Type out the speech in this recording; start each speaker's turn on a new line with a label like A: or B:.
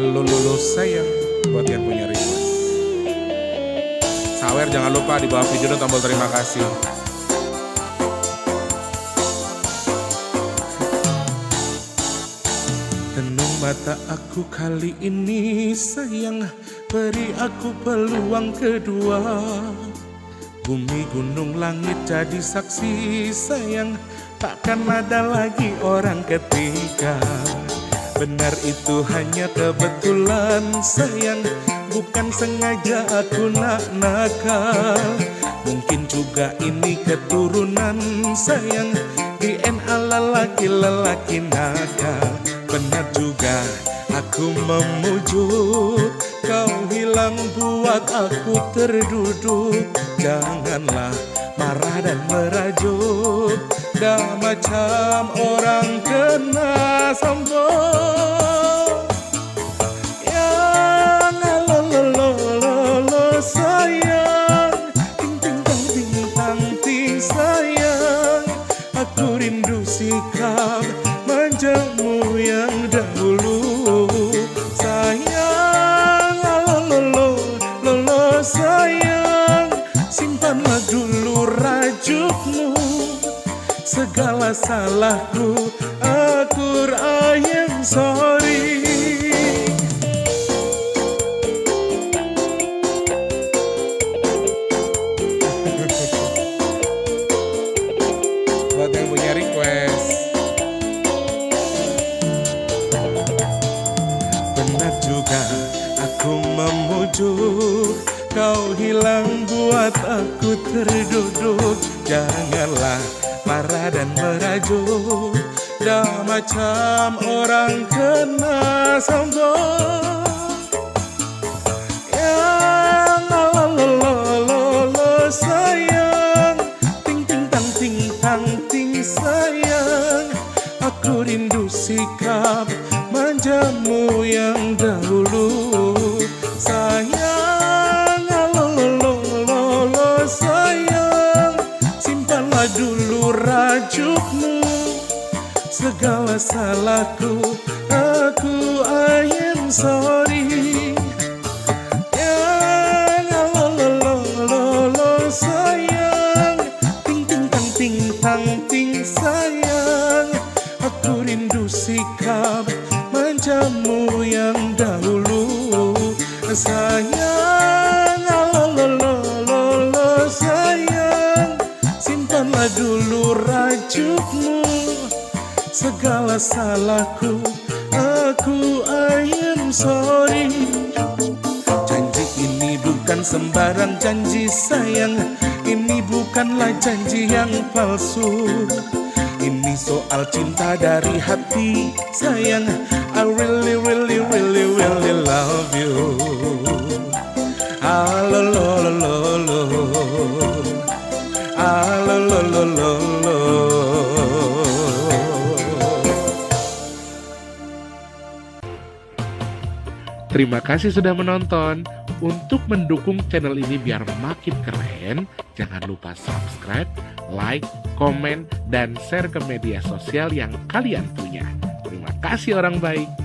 A: Lo sayang buat yang punya request. Sawer jangan lupa di bawah video dan tombol terima kasih. Tenung mata aku kali ini sayang, beri aku peluang kedua. Bumi, gunung, langit jadi saksi sayang, takkan ada lagi orang ketiga. Benar itu hanya kebetulan sayang, bukan sengaja aku nakal. Mungkin juga ini keturunan sayang, DNA lelaki nakal. Benar juga aku memujuk, kau hilang buat aku terduduk. Janganlah marah dan merajuk, dah macam orang kena sombong. Yang lo sayang, ting sayang, aku rindu sikap manjamu yang dahulu. Sayang, lo sayang, simpanlah dulu rajukmu. Segala salahku, I am sorry. Buat yang punya request. Benar juga aku memujuk, kau hilang buat aku terduduk. Janganlah marah dan merajuk, dah macam orang kena sombong. Yang lo sayang, ting sayang, aku rindu sikap manjamu yang dahulu. Sayang, lo sayang, simpanlah dulu rajukmu. Segala salahku, I am sorry. Yang lo sayang, ting sayang, aku rindu sikap manjamu yang dahulu. Sayang, lo sayang, simpanlah dulu rajukmu. Segala salahku, I am sorry. Janji ini bukan sembarang janji sayang, ini bukanlah janji yang palsu. Ini soal cinta dari hati sayang, I really love you. Terima kasih sudah menonton. Untuk mendukung channel ini biar makin keren, jangan lupa subscribe, like, komen, dan share ke media sosial yang kalian punya. Terima kasih orang baik.